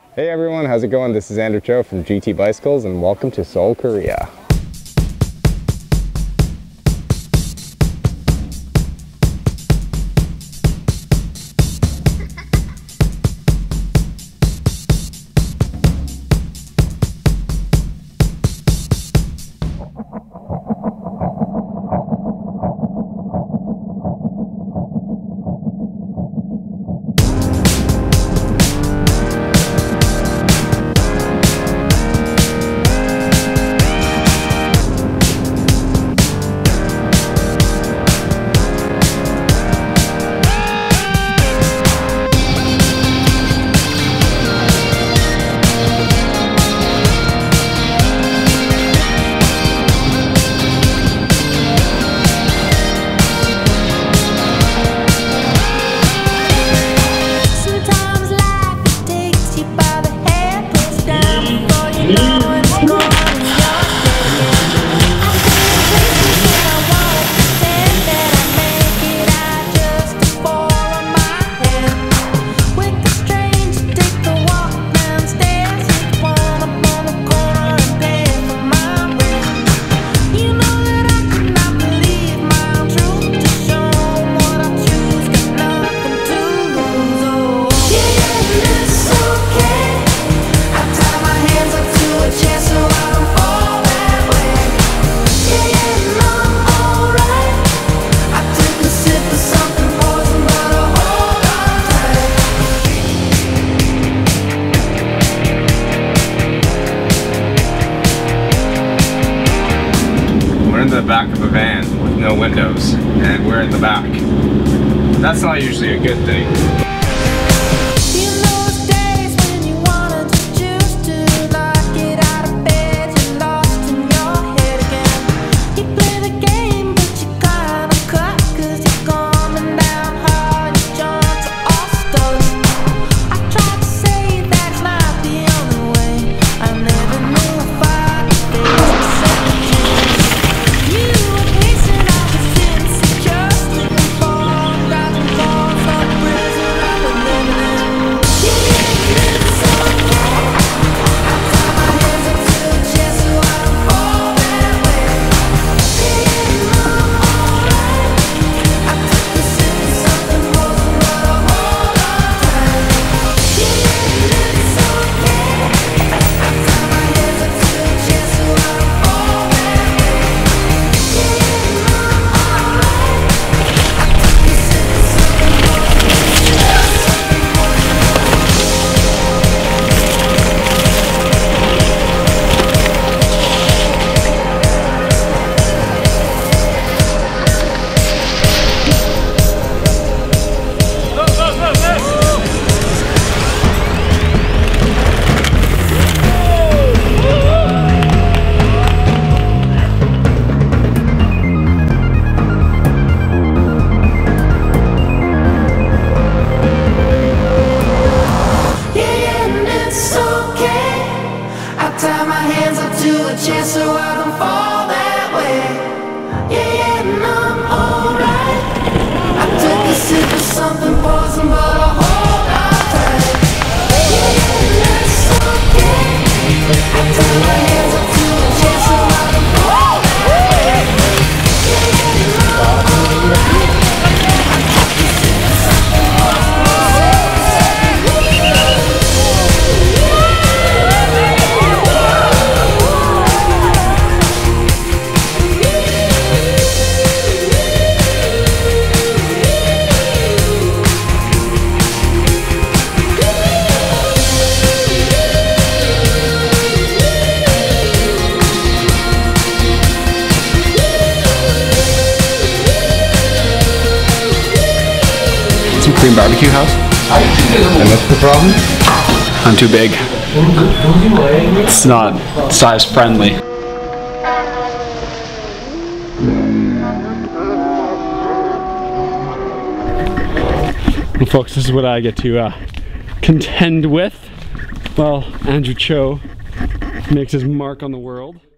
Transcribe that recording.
Hey everyone, how's it going? This is Edward Vlutters from GT Bicycles and welcome to Seoul, Korea. The back of a van with no windows and we're in the back. That's not usually a good thing. Chance so I don't fall that way. Yeah, and I'm alright. I took a sip of something poison, but I'll hold on tight. Yeah, and that's okay. I turn my hands up to the chance so I don't fall that way. Yeah, and I'm alright. I took a sip of something poison, but I'll hold on tight. Korean barbecue house? And what's the problem? I'm too big. It's not size friendly. Well, folks, this is what I get to contend with. Well, Andrew Cho makes his mark on the world.